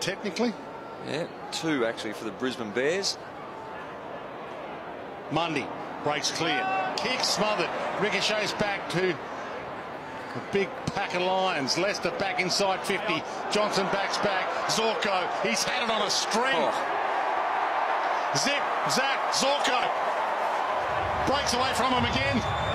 technically. Yeah, 2 actually for the Brisbane Bears. Mundy breaks clear. Kick smothered. Ricochets back to a big pack of Lions. Leicester back inside 50. Johnson backs back. Zorko, he's had it on a string. Zip, Zach, Zorko breaks away from him again.